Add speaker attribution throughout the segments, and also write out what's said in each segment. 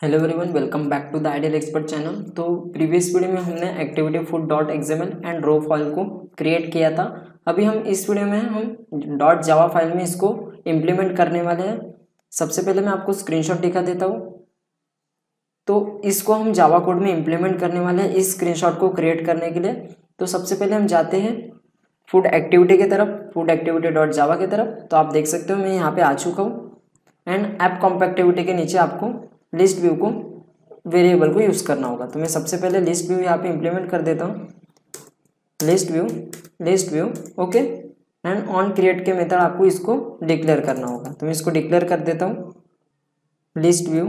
Speaker 1: Hello everyone, welcome back to the ideal expert channel. तो previous video में हमने activity food dot XML and row file को create किया था। अभी हम इस वीडियो में हम डॉट जावा फाइल में इसको इम्प्लीमेंट करने वाले हैं। सबसे पहले मैं आपको स्क्रीनशॉट दिखा देता हूँ। तो इसको हम जावा कोड में इम्प्लीमेंट करने वाले हैं इस स्क्रीनशॉट को क्रिएट करने के लिए। तो सबसे पहले हम जाते हैं फूड एक्टिविटी की तरफ, फूड एक्टिविटी डॉट जावा की तरफ। तो आप देख सकते हो मैं यहाँ पे आ चुका हूँ एंड ऐप कॉम्पैक्टिविटी के नीचे आपको लिस्ट व्यू को वेरिएबल को यूज़ करना होगा। तो मैं सबसे पहले लिस्ट व्यू यहाँ पे इम्प्लीमेंट कर देता हूँ। List view okay and on create के मेथड आपको इसको डिक्लेयर करना होगा। तो मैं इसको डिक्लेयर कर देता हूँ। List view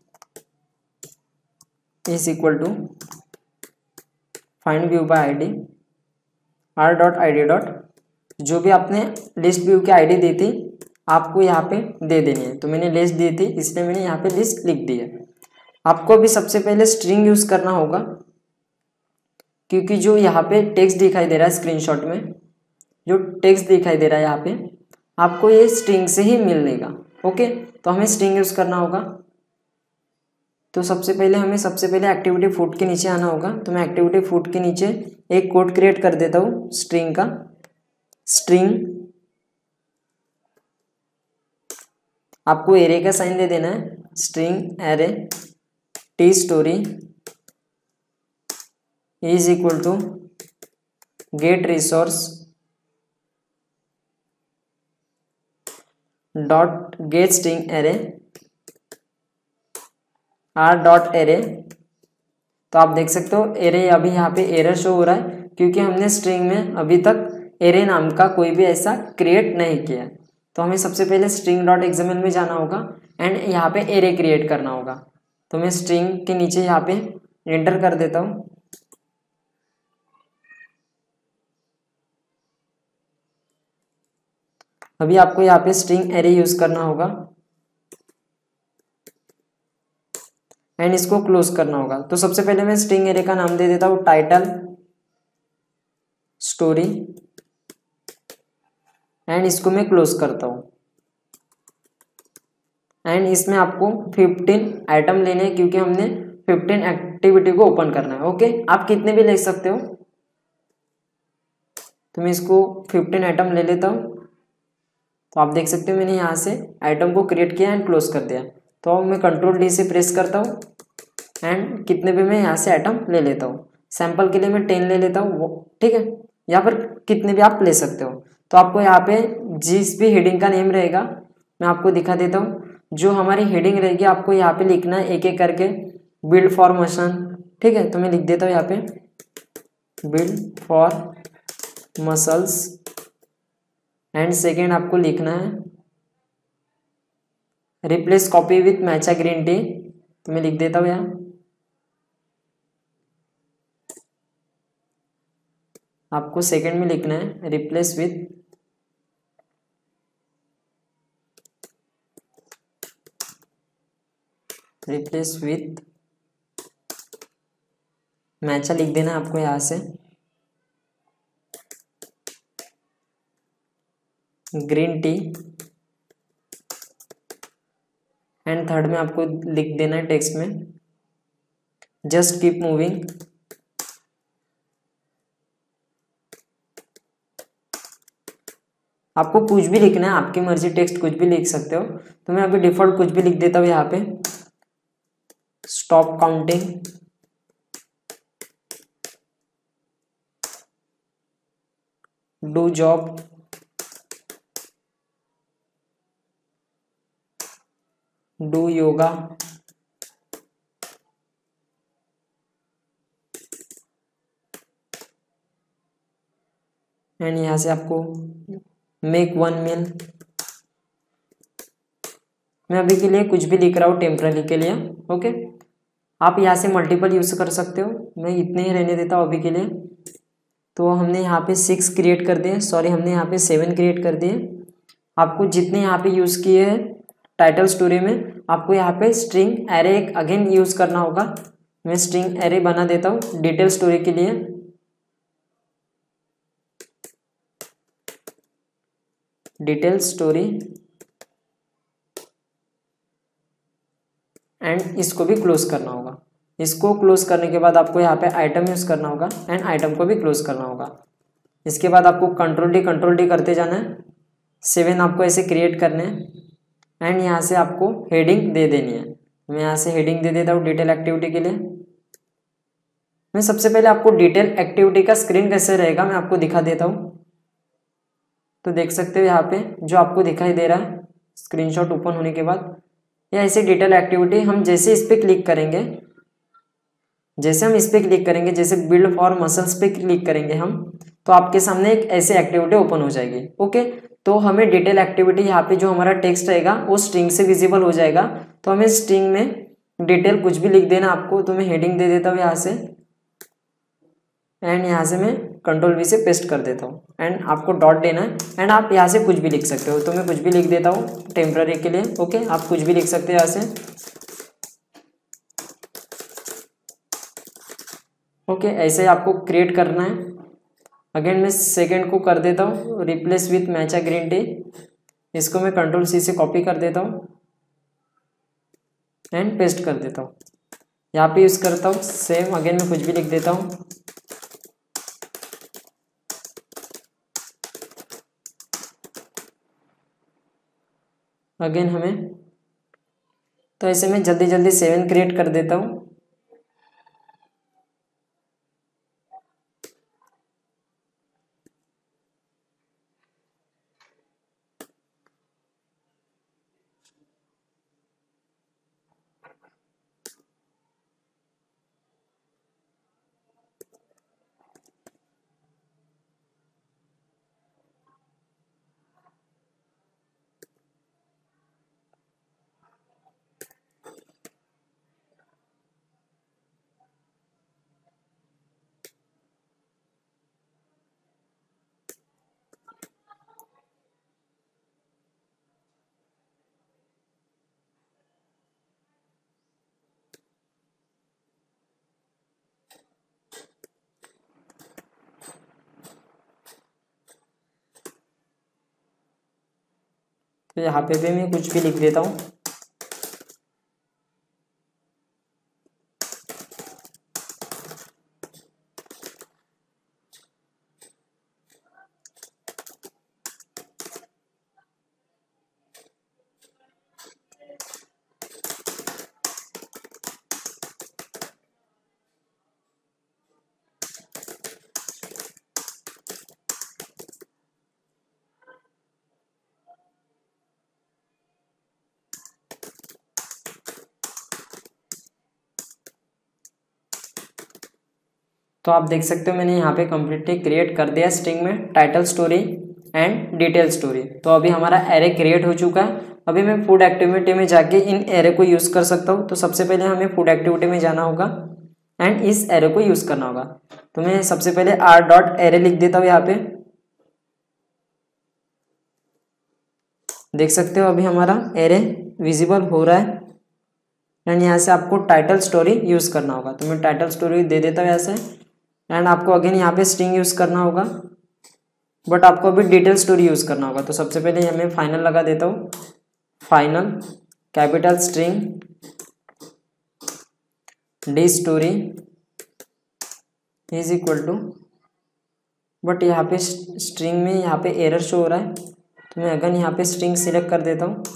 Speaker 1: is equal to find view by ID R dot I D dot, जो भी आपने लिस्ट व्यू की आईडी दी थी आपको यहाँ पे दे देनी है। तो मैंने लिस्ट दी थी इसलिए मैंने यहाँ पे लिस्ट लिख दी है। आपको अभी सबसे पहले स्ट्रिंग यूज करना होगा, क्योंकि जो यहाँ पे टेक्स्ट दिखाई दे रहा है स्क्रीनशॉट में, जो टेक्स्ट दिखाई दे रहा है यहाँ पे आपको ये स्ट्रिंग से ही मिलेगा। ओके, तो हमें स्ट्रिंग यूज करना होगा। तो सबसे पहले एक्टिविटी फूड के नीचे आना होगा। तो मैं एक्टिविटी फूड के नीचे एक कोड क्रिएट कर देता हूँ स्ट्रिंग का। स्ट्रिंग आपको एरे का साइन दे देना है, string array T story is equal to get resource dot get string array R dot array. तो आप देख सकते हो एरे अभी यहाँ पे एरर शो हो रहा है, क्योंकि हमने स्ट्रिंग में अभी तक एरे नाम का कोई भी ऐसा क्रिएट नहीं किया। तो हमें सबसे पहले स्ट्रिंग डॉट एक्सएमएल में जाना होगा एंड यहाँ पे एरे क्रिएट करना होगा। तो मैं स्ट्रिंग के नीचे यहाँ पे एंटर कर देता हूँ। अभी आपको यहाँ पे स्ट्रिंग एरे यूज करना होगा एंड इसको क्लोज करना होगा। तो सबसे पहले मैं स्ट्रिंग एरे का नाम दे देता हूँ टाइटल स्टोरी एंड इसको मैं क्लोज करता हूँ। एंड इसमें आपको 15 आइटम लेने हैं, क्योंकि हमने 15 एक्टिविटी को ओपन करना है। ओके, आप कितने भी ले सकते हो। तो मैं इसको 15 आइटम ले लेता हूँ। तो आप देख सकते हो मैंने यहाँ से आइटम को क्रिएट किया एंड क्लोज कर दिया। तो अब मैं कंट्रोल डी से प्रेस करता हूँ एंड कितने भी मैं यहाँ से आइटम ले लेता हूँ। सैंपल के लिए मैं 10 ले लेता हूँ, ठीक है। यहाँ पर कितने भी आप ले सकते हो। तो आपको यहाँ पे जिस भी हेडिंग का नेम रहेगा मैं आपको दिखा देता हूँ। जो हमारी हेडिंग रहेगी आपको यहाँ पे लिखना है एक एक करके, बिल्ड फॉर मसल, ठीक है। तो मैं लिख देता हूँ यहाँ पे build for muscles and second आपको लिखना है replace copy with matcha green tea. तो मैं लिख देता हूँ यहाँ। आपको सेकंड में लिखना है रिप्लेस विथ मैचा लिख देना है आपको यहाँ से ग्रीन टी एंड थर्ड में आपको लिख देना है टेक्स्ट में जस्ट कीप मूविंग। आपको कुछ भी लिखना है, आपकी मर्जी, टेक्स्ट कुछ भी लिख सकते हो। तो मैं अभी डिफॉल्ट कुछ भी लिख देता हूँ यहाँ पे stop counting do job do yoga and यहाँ से आपको मेक 1 मील। मैं अभी के लिए कुछ भी लिख रहा हूँ टेम्पररी के लिए। ओके, आप यहाँ से मल्टीपल यूज कर सकते हो, मैं इतने ही रहने देता हूँ अभी के लिए। तो हमने यहाँ पे 6 क्रिएट कर दिए, सॉरी हमने यहाँ पे 7 क्रिएट कर दिए। आपको जितने यहाँ पे यूज़ किए हैं टाइटल स्टोरी में, आपको यहाँ पे स्ट्रिंग एरे एक अगेन यूज़ करना होगा। मैं स्ट्रिंग एरे बना देता हूँ डिटेल स्टोरी के लिए। डिटेल स्टोरी एंड इसको भी क्लोज करना होगा। इसको क्लोज करने के बाद आपको यहाँ पे आइटम यूज़ करना होगा एंड आइटम को भी क्लोज करना होगा। इसके बाद आपको कंट्रोल डी करते जाना है। 7 आपको ऐसे क्रिएट करने हैं एंड यहाँ से आपको हेडिंग दे देनी है। मैं यहाँ से हेडिंग दे देता हूँ डिटेल एक्टिविटी के लिए। मैं सबसे पहले आपको डिटेल एक्टिविटी का स्क्रीन कैसे रहेगा मैं आपको दिखा देता हूँ। तो देख सकते हो यहाँ पे जो आपको दिखाई दे रहा है स्क्रीनशॉट ओपन होने के बाद, या ऐसे डिटेल एक्टिविटी हम जैसे इस पर क्लिक करेंगे, जैसे बिल्ड फॉर मसल्स पे क्लिक करेंगे हम, तो आपके सामने एक ऐसी एक्टिविटी ओपन हो जाएगी। ओके, तो हमें डिटेल एक्टिविटी यहाँ पे जो हमारा टेक्स्ट रहेगा वो स्ट्रिंग से विजिबल हो जाएगा। तो हमें स्ट्रिंग में डिटेल कुछ भी लिख देना आपको। तो मैं हेडिंग दे देता हूँ यहाँ से एंड यहाँ से मैं कंट्रोल वी से पेस्ट कर देता हूँ एंड आपको डॉट देना है एंड आप यहाँ से कुछ भी लिख सकते हो। तो मैं कुछ भी लिख देता हूँ टेम्पररी के लिए। ओके, आप कुछ भी लिख सकते हो यहाँ से। ओके, ऐसे आपको क्रिएट करना है। अगेन मैं सेकेंड को कर देता हूँ replace with matcha green tea. इसको मैं कंट्रोल सी से कॉपी कर देता हूँ एंड पेस्ट कर देता हूँ। यहाँ पे यूज़ करता हूँ सेम। अगेन मैं कुछ भी लिख देता हूँ। अगेन हमें तो ऐसे में जल्दी जल्दी 7 क्रिएट कर देता हूँ। तो यहाँ पे भी मैं कुछ भी लिख देता हूँ। तो आप देख सकते हो मैंने यहाँ पे कम्प्लीटली क्रिएट कर दिया स्ट्रिंग में title story and detail story. तो अभी हमारा एरे क्रिएट हो चुका है। अभी मैं फूड एक्टिविटी में जाके इन एरे को यूज़ कर सकता हूँ। तो सबसे पहले हमें फूड एक्टिविटी में जाना होगा एंड इस एरे को यूज़ करना होगा। तो मैं सबसे पहले r.array लिख देता हूँ यहाँ पे। देख सकते हो अभी हमारा एरे विजिबल हो रहा है एंड यहाँ से आपको टाइटल स्टोरी यूज़ करना होगा। तो मैं टाइटल स्टोरी दे देता हूँ यहाँ से एंड आपको अगेन यहाँ पे स्ट्रिंग यूज़ करना होगा, बट आपको अभी डिटेल स्टोरी यूज़ करना होगा। तो सबसे पहले यहाँ मैं फाइनल लगा देता हूँ। Final capital string D story is equal to, but यहाँ पे स्ट्रिंग में यहाँ पे एरर शो हो रहा है। तो मैं अगेन यहाँ पे स्ट्रिंग सिलेक्ट कर देता हूँ।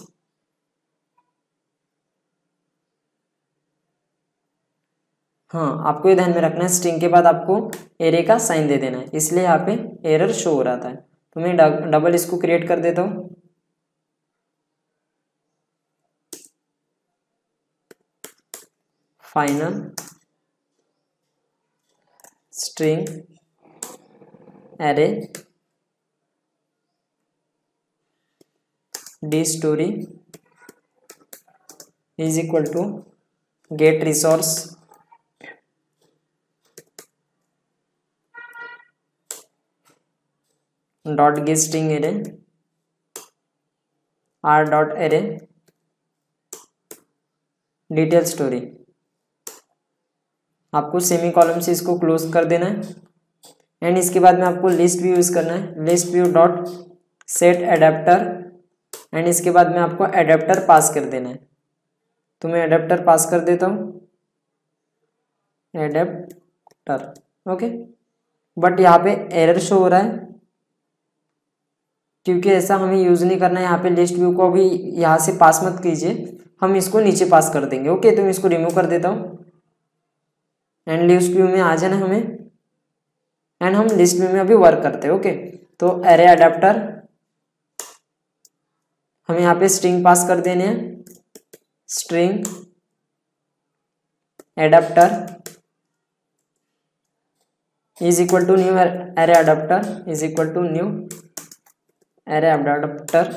Speaker 1: हाँ, आपको ये ध्यान में रखना है स्ट्रिंग के बाद आपको एरे का साइन दे देना है, इसलिए यहाँ पे एरर शो हो रहा था। तो मैं डबल इसको क्रिएट कर देता हूँ। Final string array D story is equal to get resource dot get string array r dot array detail story. आपको सेमी कॉलम से इसको क्लोज कर देना है एंड इसके बाद में आपको लिस्ट व्यू यूज़ करना है। List view dot set adapter and इसके बाद में आपको एडेप्टर पास कर देना है। तो मैं एडेप्टर पास कर देता हूँ, एडेप्टर। ओके, बट यहाँ पे एरर शो हो रहा है क्योंकि ऐसा हमें यूज़ नहीं करना है। यहाँ पे लिस्ट व्यू को अभी यहाँ से पास मत कीजिए, हम इसको नीचे पास कर देंगे। ओके, तो मैं इसको रिमूव कर देता हूँ एंड लिस्ट व्यू में आ जाना हमें, एंड हम लिस्ट व्यू में अभी वर्क करते हैं। ओके, तो एरे अडेप्टर हमें यहाँ पे स्ट्रिंग पास कर देने हैं, string adapter is equal to new array adapter is equal to new array adapter,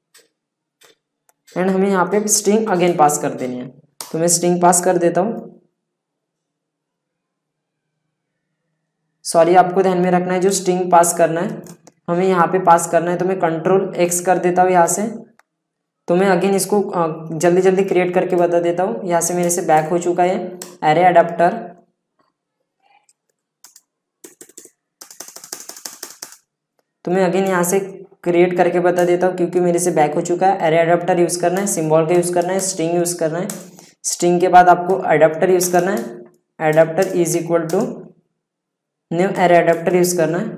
Speaker 1: and हमें यहाँ पे स्ट्रिंग अगेन पास कर देनी है। तो मैं स्ट्रिंग पास कर देता हूँ। सॉरी, आपको ध्यान में रखना है जो स्ट्रिंग पास करना है हमें यहाँ पे पास करना है। तो मैं कंट्रोल एक्स कर देता हूँ यहाँ से। तो मैं अगेन इसको जल्दी जल्दी क्रिएट करके बता देता हूँ। यहाँ से मेरे से बैक हो चुका है एरे अडेप्टर। तो मैं अगेन यहाँ से क्रिएट करके बता देता हूँ क्योंकि मेरे से बैक हो चुका है। एरे अडेप्टर यूज़ करना है, सिंबल का यूज़ करना है, स्ट्रिंग यूज़ करना है। स्ट्रिंग के बाद आपको अडेप्टर यूज़ करना है, adapter is equal to new array adapter use करना है।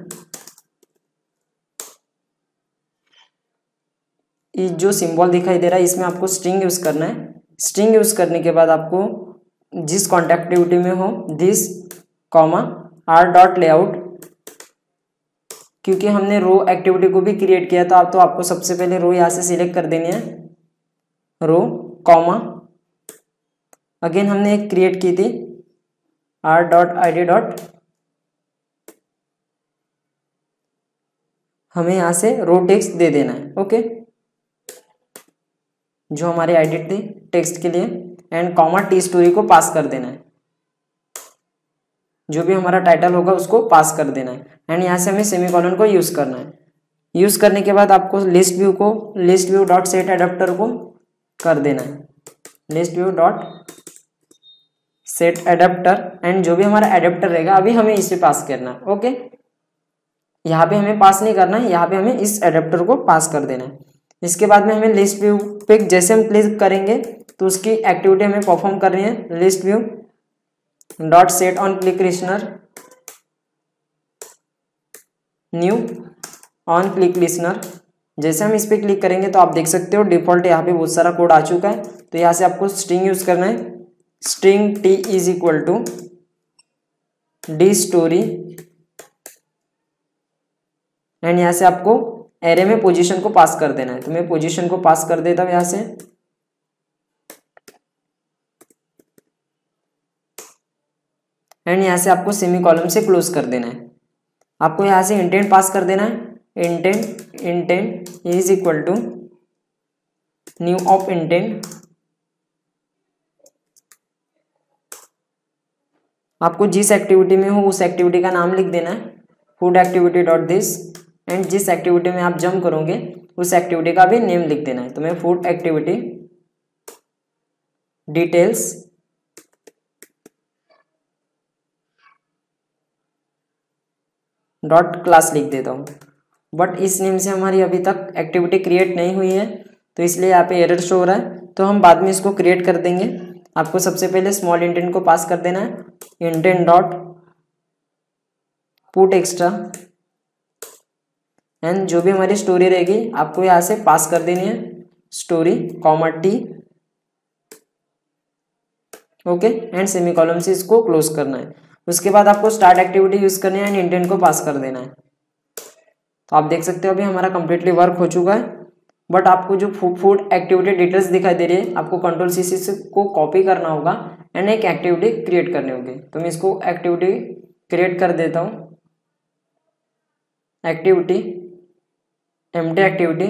Speaker 1: ये जो सिंबल दिखाई दे रहा है इसमें आपको स्ट्रिंग यूज़ करना है। स्ट्रिंग यूज़ करने के बाद आपको जिस कॉन्टेक्टिविटी में हो this comma R dot layout, क्योंकि हमने रो एक्टिविटी को भी क्रिएट किया था तो आपको सबसे पहले रो यहाँ से सिलेक्ट कर देनी है, रो कॉमा अगेन हमने एक क्रिएट की थी R dot I D dot, हमें यहाँ से रो टेक्स्ट दे देना है। ओके, जो हमारी आईडी थी टेक्स्ट के लिए, एंड कॉमा टी स्टोरी को पास कर देना है। जो भी हमारा टाइटल होगा उसको पास कर देना है, एंड यहाँ से हमें सेमीकोलन को यूज़ करना है। यूज़ करने के बाद आपको list view dot set adapter को कर देना है, list view dot set adapter, and जो भी हमारा एडेप्टर रहेगा अभी हमें इसे पास करना है। ओके, यहाँ पे हमें पास नहीं करना है, यहाँ पे हमें इस एडेप्टर को पास कर देना है। इसके बाद में हमें लिस्ट व्यू पे जैसे हम क्लिक करेंगे तो उसकी एक्टिविटी हमें परफॉर्म करनी है। List view dot set on click listener new on click listener. जैसे हम इस पर क्लिक करेंगे तो आप देख सकते हो डिफॉल्ट यहाँ पे बहुत सारा कोड आ चुका है। तो यहाँ से आपको स्ट्रिंग यूज करना है, string T is equal to D story, and यहाँ से आपको एरे में पोजीशन को पास कर देना है। तो मैं पोजीशन को पास कर देता हूँ यहाँ से, एंड यहाँ से आपको सेमीकोलन से क्लोज कर देना है। आपको यहाँ से इंटेंट पास कर देना है, intent is equal to new of intent. आपको जिस एक्टिविटी में हो उस एक्टिविटी का नाम लिख देना है, food activity dot this, and जिस एक्टिविटी में आप जंप करोगे उस एक्टिविटी का भी नेम लिख देना है। तो मैं food activity details dot class लिख देता हूँ। बट इस नेम से हमारी अभी तक एक्टिविटी क्रिएट नहीं हुई है तो इसलिए यहाँ पे एरर शो हो रहा है। तो हम बाद में इसको क्रिएट कर देंगे। आपको सबसे पहले स्मॉल इंटेंट को पास कर देना है, intent dot put extra, and जो भी हमारी स्टोरी रहेगी आपको यहाँ से पास कर देनी है, story comma T. Okay, and semicolon से इसको क्लोज करना है। उसके बाद आपको स्टार्ट एक्टिविटी यूज करनी है एंड इंटेंट को पास कर देना है। तो आप देख सकते हो अभी हमारा कंप्लीटली वर्क हो चुका है। बट आपको जो फूड एक्टिविटी डिटेल्स दिखाई दे रही है आपको कंट्रोल सी से को कॉपी करना होगा एंड एक एक्टिविटी क्रिएट करनी होगी। तो मैं इसको एक्टिविटी क्रिएट कर देता हूँ, activity empty activity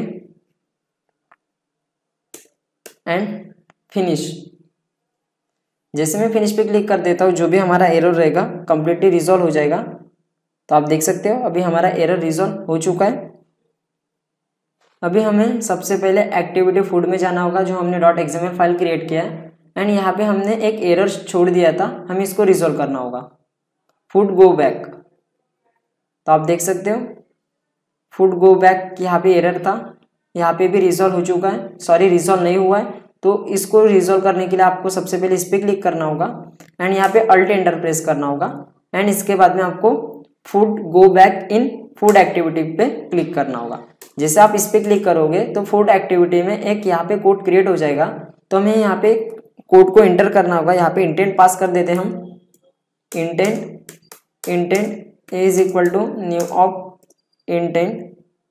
Speaker 1: and finish. जैसे मैं फिनिश पे क्लिक कर देता हूँ जो भी हमारा एरर रहेगा कंप्लीटली रिजॉल्व हो जाएगा। तो आप देख सकते हो अभी हमारा एरर रिजॉल्व हो चुका है। अभी हमें सबसे पहले एक्टिविटी फूड में जाना होगा जो हमने .xml फाइल क्रिएट किया है, एंड यहाँ पे हमने एक एरर छोड़ दिया था, हमें इसको रिजॉल्व करना होगा, फूड गो बैक। तो आप देख सकते हो फूड गो बैक यहाँ पे एरर था, यहाँ पे भी रिजॉल्व हो चुका है, सॉरी रिजॉल्व नहीं हुआ है। तो इसको रिजॉल्व करने के लिए आपको सबसे पहले इस पर क्लिक करना होगा एंड यहाँ पे अल्ट एंटर प्रेस करना होगा एंड इसके बाद में आपको food go back in food activity पे क्लिक करना होगा। जैसे आप इस पर क्लिक करोगे तो फूड एक्टिविटी में एक यहाँ पे कोड क्रिएट हो जाएगा। तो हमें यहाँ पे कोड को एंटर करना होगा। यहाँ पे इंटेंट पास कर देते हैं हम, intent is equal to new of intent.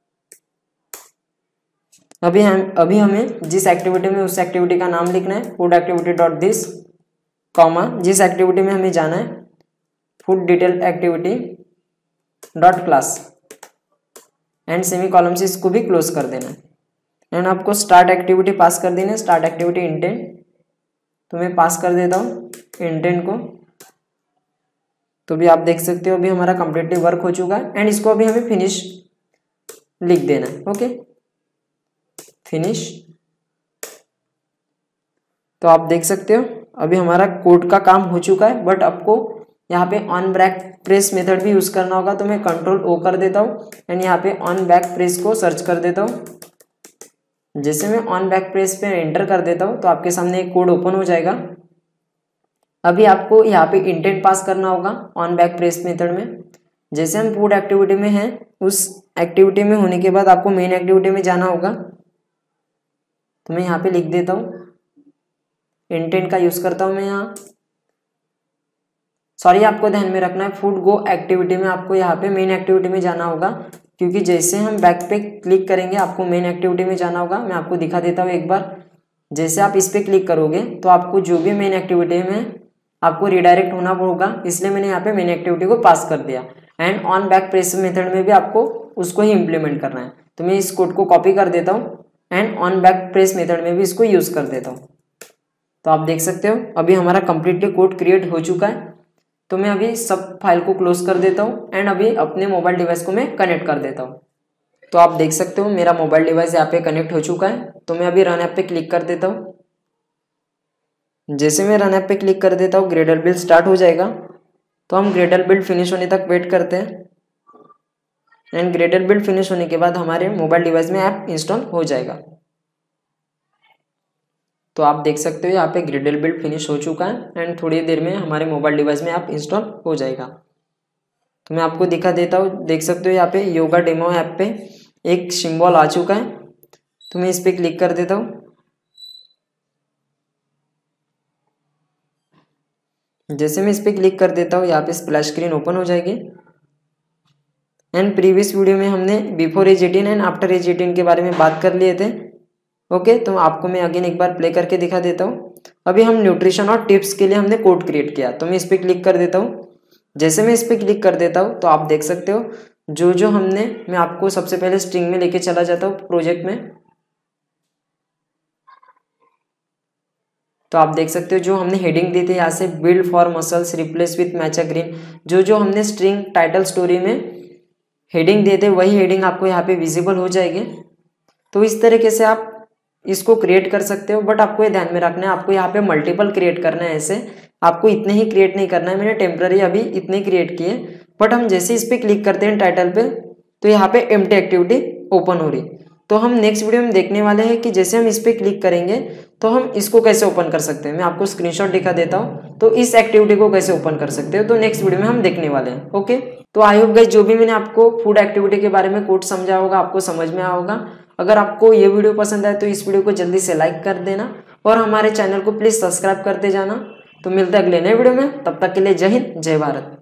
Speaker 1: अभी हमें जिस एक्टिविटी में उस एक्टिविटी का नाम लिखना है, food activity dot this comma, जिस एक्टिविटी में हमें जाना है food detail activity dot class and semicolon से इसको भी क्लोज कर देना है एंड आपको स्टार्ट एक्टिविटी पास कर देना है, स्टार्ट एक्टिविटी इंटेंट। तो मैं पास कर देता हूँ इंटेंट को। तो भी आप देख सकते हो अभी हमारा कंप्लीटली वर्क हो चुका है एंड इसको अभी हमें फिनिश लिख देना है। Okay, finish. तो आप देख सकते हो अभी हमारा कोड का काम हो चुका है, बट आपको यहाँ पे ऑन बैक प्रेस मेथड भी यूज करना होगा। तो मैं कंट्रोल ओ कर देता हूँ एंड यहाँ पे ऑन बैक प्रेस को सर्च कर देता हूँ। जैसे मैं ऑन बैक प्रेस पे एंटर कर देता हूँ तो आपके सामने एक कोड ओपन हो जाएगा। अभी आपको यहाँ पे इंटेंट पास करना होगा ऑन बैक प्रेस मेथड में। जैसे हम फूड एक्टिविटी में हैं, उस एक्टिविटी में होने के बाद आपको मेन एक्टिविटी में जाना होगा। तो मैं यहाँ पे लिख देता हूँ, इंटेंट का यूज करता हूँ मैं यहाँ। सॉरी, आपको ध्यान में रखना है फूड गो एक्टिविटी में आपको यहाँ पे मेन एक्टिविटी में जाना होगा, क्योंकि जैसे हम बैक पे क्लिक करेंगे आपको मेन एक्टिविटी में जाना होगा। मैं आपको दिखा देता हूँ एक बार। जैसे आप इस पे क्लिक करोगे तो आपको जो भी मेन एक्टिविटी में आपको रिडायरेक्ट होना होगा, इसलिए मैंने यहाँ पे मेन एक्टिविटी को पास कर दिया। And on back press method में भी आपको उसको ही इम्प्लीमेंट करना है। तो मैं इस कोड को कॉपी कर देता हूँ and on back press method में भी इसको यूज कर देता हूँ। तो आप देख सकते हो अभी हमारा कंप्लीटली कोड क्रिएट हो चुका है। तो मैं अभी सब फाइल को क्लोज कर देता हूँ एंड अभी अपने मोबाइल डिवाइस को मैं कनेक्ट कर देता हूँ। तो आप देख सकते हो मेरा मोबाइल डिवाइस यहाँ पे कनेक्ट हो चुका है। तो मैं अभी रन ऐप पे क्लिक कर देता हूँ। जैसे मैं रन ऐप पे क्लिक कर देता हूँ ग्रेडल बिल्ड स्टार्ट हो जाएगा। तो हम ग्रेडल बिल्ड फिनिश होने तक वेट करते हैं एंड ग्रेडल बिल्ड फिनिश होने के बाद हमारे मोबाइल डिवाइस में ऐप इंस्टॉल हो जाएगा। तो आप देख सकते हो यहाँ पे ग्रेडल बिल्ड फिनिश हो चुका है एंड थोड़ी देर में हमारे मोबाइल डिवाइस में ऐप इंस्टॉल हो जाएगा। तो मैं आपको दिखा देता हूँ, देख सकते हो यहाँ पे योगा डेमो ऐप पे एक सिंबल आ चुका है। तो मैं इस पर क्लिक कर देता हूँ। जैसे मैं इस पर क्लिक कर देता हूँ यहाँ पे स्प्लैश स्क्रीन ओपन हो जाएगी। एंड प्रीवियस वीडियो में हमने before age 18 and after age 18 के बारे में बात कर लिए थे। ओके, तो आपको मैं अगेन एक बार प्ले करके दिखा देता हूँ। अभी हम न्यूट्रिशन और टिप्स के लिए हमने कोड क्रिएट किया। तो मैं इस पर क्लिक कर देता हूँ। जैसे मैं इस पर क्लिक कर देता हूँ तो आप देख सकते हो जो हमने, मैं आपको सबसे पहले स्ट्रिंग में लेके चला जाता हूँ प्रोजेक्ट में। तो आप देख सकते हो जो हमने हेडिंग दी थी यहाँ से build for muscles replace with matcha green, जो हमने स्ट्रिंग टाइटल स्टोरी में हेडिंग दिए थे वही हेडिंग आपको यहाँ पे विजिबल हो जाएगी। तो इस तरीके से आप इसको क्रिएट कर सकते हो, बट आपको ये ध्यान में रखना है आपको यहाँ पे मल्टीपल क्रिएट करना है। ऐसे आपको इतने ही क्रिएट नहीं करना है। मैंने टेम्पररी अभी इतने क्रिएट किए, बट हम जैसे इस पर क्लिक करते हैं टाइटल पे तो यहाँ पे एम्प्टी एक्टिविटी ओपन हो रही। तो हम नेक्स्ट वीडियो में देखने वाले हैं कि जैसे हम इस पर क्लिक करेंगे तो हम इसको कैसे ओपन कर सकते हैं। मैं आपको स्क्रीनशॉट दिखा देता हूँ, तो इस एक्टिविटी को कैसे ओपन कर सकते हो तो नेक्स्ट वीडियो में हम देखने वाले हैं। ओके, तो आई होप गाइस जो भी मैंने आपको फूड एक्टिविटी के बारे में कोड समझा होगा आपको समझ में आया होगा। अगर आपको ये वीडियो पसंद आए तो इस वीडियो को जल्दी से लाइक कर देना और हमारे चैनल को प्लीज सब्सक्राइब करते जाना। तो मिलते हैं अगले नए वीडियो में, तब तक के लिए जय हिंद जय भारत।